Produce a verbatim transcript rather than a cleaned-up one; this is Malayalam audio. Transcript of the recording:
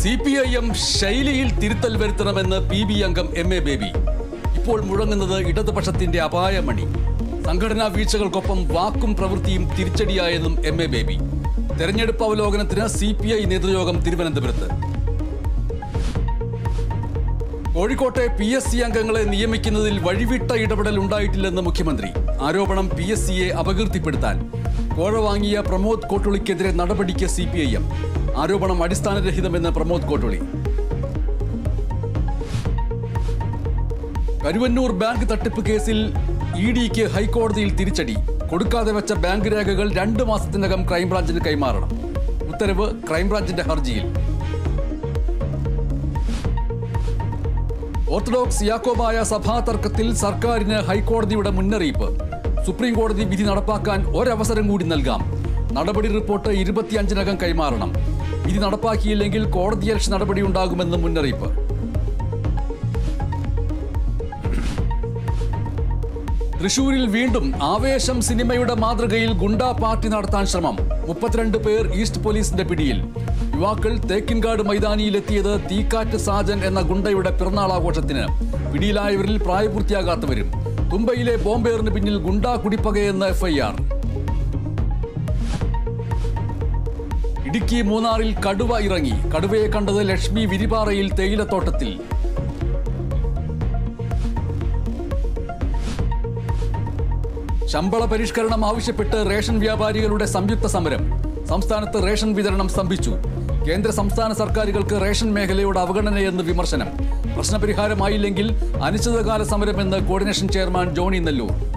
സി പി ഐ എം ശൈലിയിൽ തിരുത്തൽ വരുത്തണമെന്ന് പി ബി അംഗം എം എ ബേബി. ഇപ്പോൾ മുഴങ്ങുന്നത് ഇടതുപക്ഷത്തിന്റെ അപായമണി. സംഘടനാ വീഴ്ചകൾക്കൊപ്പം വാക്കും പ്രവൃത്തിയും തിരിച്ചടിയായെന്നും എം എ ബേബി. തെരഞ്ഞെടുപ്പ് അവലോകനത്തിന് സി പി ഐ നേതൃയോഗം തിരുവനന്തപുരത്ത്. കോഴിക്കോട്ടെ പി എസ് സി അംഗങ്ങളെ നിയമിക്കുന്നതിൽ വഴിവിട്ട ഇടപെടൽ ഉണ്ടായിട്ടില്ലെന്ന് മുഖ്യമന്ത്രി. ആരോപണം പി എസ് സിയെ അപകീർത്തിപ്പെടുത്താൻ. കോഴ വാങ്ങിയ പ്രമോദ് കോട്ടുളിക്കെതിരെ നടപടിക്ക് സി പി ഐ എം. ആരോപണം അടിസ്ഥാനരഹിതമെന്ന് പ്രമോദ് കോട്ടുളി. കരുവന്നൂർ ബാങ്ക് തട്ടിപ്പ് കേസിൽ ഇ ഡിക്ക് ഹൈക്കോടതിയിൽ തിരിച്ചടി. കൊടുക്കാതെ വെച്ച ബാങ്ക് രേഖകൾ രണ്ട് മാസത്തിനകം ക്രൈംബ്രാഞ്ചിന് കൈമാറണം. ഉത്തരവ് ക്രൈംബ്രാഞ്ചിന്റെ ഹർജിയിൽ. ഓർത്തഡോക്സ് യാക്കോബായ സഭാ തർക്കത്തിൽ സർക്കാരിന് ഹൈക്കോടതിയുടെ മുന്നറിയിപ്പ്. സുപ്രീം കോടതി വിധി നടപ്പാക്കാൻ ഒരവസരം കൂടി നൽകാം. നടപടി റിപ്പോർട്ട് ഇരുപത്തിയഞ്ചിനകം കൈമാറണം. വിധി നടപ്പാക്കിയില്ലെങ്കിൽ കോടതിയലക്ഷ്യ നടപടിയുണ്ടാകുമെന്ന് മുന്നറിയിപ്പ്. തൃശൂരിൽ വീണ്ടും ആവേശം സിനിമയുടെ മാതൃകയിൽ ഗുണ്ടാ പാർട്ടി നടത്താൻ ശ്രമം. മുപ്പത്തിരണ്ട് പേർ ഈസ്റ്റ് പോലീസിന്റെ പിടിയിൽ. യുവാക്കൾ തേക്കിൻകാട് മൈതാനിയിലെത്തിയത് തീക്കാറ്റ് സാജൻ എന്ന ഗുണ്ടയുടെ പിറന്നാൾ ആഘോഷത്തിന്. പിടിയിലായവരിൽ പ്രായപൂർത്തിയാകാത്തവരും. തുമ്പയിലെ ബോംബേറിന് പിന്നിൽ ഗുണ്ടാ കുടിപ്പകയെന്ന് എഫ് ഐ ആർ. ഇടുക്കി മൂന്നാറിൽ കടുവ ഇറങ്ങി. കടുവയെ കണ്ടത് ലക്ഷ്മി വിരിപാറയിൽ തേയിലത്തോട്ടത്തിൽ. ശമ്പള പരിഷ്കരണം ആവശ്യപ്പെട്ട് റേഷൻ വ്യാപാരികളുടെ സംയുക്ത സമരം. സംസ്ഥാനത്ത് റേഷൻ വിതരണം സ്തംഭിച്ചു. കേന്ദ്ര സംസ്ഥാന സർക്കാരുകൾക്ക് റേഷൻ മേഖലയോട് അവഗണനയെന്ന് വിമർശനം. പ്രശ്നപരിഹാരമായില്ലെങ്കിൽ അനിശ്ചിതകാല സമരമെന്ന് കോർഡിനേഷൻ ചെയർമാൻ ജോണി നെല്ലൂർ.